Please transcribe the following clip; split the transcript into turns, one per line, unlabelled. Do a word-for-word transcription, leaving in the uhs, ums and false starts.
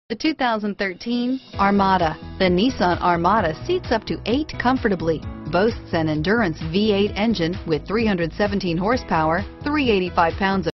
The two thousand thirteen Armada. The Nissan Armada seats up to eight comfortably, boasts an endurance V eight engine with three hundred seventeen horsepower, three hundred eighty-five pounds of